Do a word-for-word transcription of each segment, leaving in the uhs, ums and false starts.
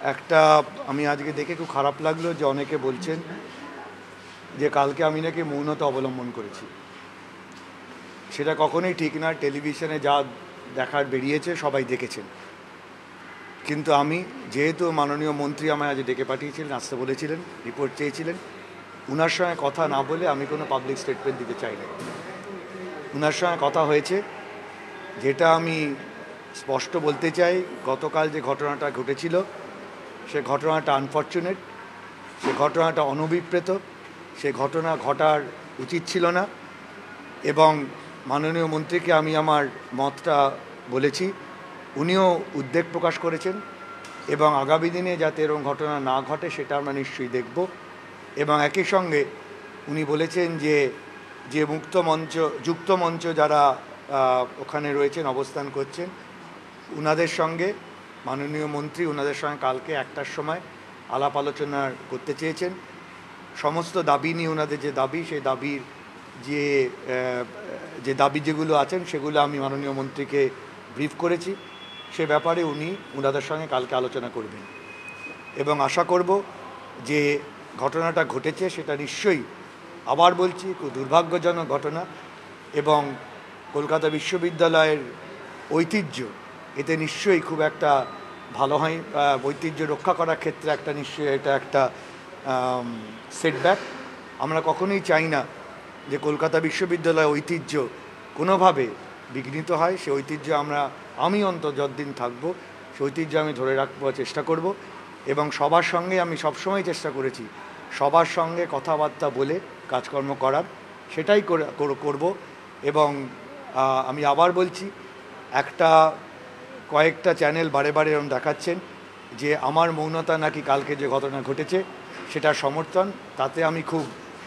একটা আমি আজকে দেখে খুব খারাপ লাগলো যে অনেকে বলছেন যে কালকে আমি নাকি মৌনতা অবলম্বন করেছি। সেটা কখনোই ঠিক না। টেলিভিশনে যা দেখার বেরিয়েছে সবাই দেখেছেন, কিন্তু আমি যেহেতু মাননীয় মন্ত্রী আমায় আজ ডেকে পাঠিয়েছিলেন, আসতে বলেছিলেন, রিপোর্ট চেয়েছিলেন, উনার সঙ্গে কথা না বলে আমি কোনো পাবলিক স্টেটমেন্ট দিতে চাই না। উনার সঙ্গে কথা হয়েছে, যেটা আমি স্পষ্ট বলতে চাই, গতকাল যে ঘটনাটা ঘটেছিল সে ঘটনাটা আনফর্চুনেট, সে ঘটনাটা অনভিপ্রেত, সে ঘটনা ঘটার উচিত ছিল না। এবং মাননীয় মন্ত্রীকে আমি আমার মতটা বলেছি, উনিও উদ্বেগ প্রকাশ করেছেন এবং আগামী দিনে যাতে এরকম ঘটনা না ঘটে সেটা আমরা নিশ্চয়ই দেখব। এবং একই সঙ্গে উনি বলেছেন যে যে মুক্ত মঞ্চ যুক্ত মঞ্চ যারা ওখানে রয়েছেন, অবস্থান করছেন, উনাদের সঙ্গে মাননীয় মন্ত্রী উনাদের সঙ্গে কালকে একটার সময় আলাপ আলোচনা করতে চেয়েছেন। সমস্ত দাবি নিয়ে ওনাদের যে দাবি, সেই দাবির যে যে দাবি যেগুলো আছেন সেগুলো আমি মাননীয় মন্ত্রীকে ব্রিফ করেছি। সে ব্যাপারে উনি ওনাদের সঙ্গে কালকে আলোচনা করবেন এবং আশা করব যে ঘটনাটা ঘটেছে সেটা নিশ্চয়ই, আবার বলছি, খুব দুর্ভাগ্যজনক ঘটনা এবং কলকাতা বিশ্ববিদ্যালয়ের ঐতিহ্য এতে নিশ্চয়ই খুব একটা ভালো হয়। ঐতিহ্য রক্ষা করার ক্ষেত্রে একটা নিশ্চয়ই এটা একটা সেটব্যাক। আমরা কখনোই চাই না যে কলকাতা বিশ্ববিদ্যালয়ের ঐতিহ্য কোনোভাবে বিঘ্নিত হয়। সে ঐতিহ্য আমরা আমি অন্তত যতদিন থাকবো সে ঐতিহ্য আমি ধরে রাখবার চেষ্টা করব এবং সবার সঙ্গে আমি সবসময় চেষ্টা করেছি সবার সঙ্গে কথাবার্তা বলে কাজকর্ম করার, সেটাই করব। এবং আমি আবার বলছি, একটা কয়েকটা চ্যানেল বারে বারে এরকম দেখাচ্ছেন যে আমার মৌনতা নাকি কালকে যে ঘটনা ঘটেছে সেটার সমর্থন। তাতে আমি খুব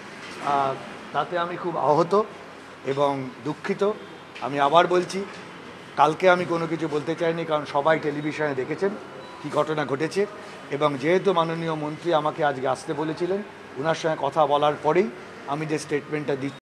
তাতে আমি খুব আহত এবং দুঃখিত। আমি আবার বলছি, কালকে আমি কোনো কিছু বলতে চাইনি, কারণ সবাই টেলিভিশনে দেখেছেন কী ঘটনা ঘটেছে। এবং যেহেতু মাননীয় মন্ত্রী আমাকে আজকে আসতে বলেছিলেন, ওনার সঙ্গে কথা বলার পরেই আমি যে স্টেটমেন্টটা দিচ্ছি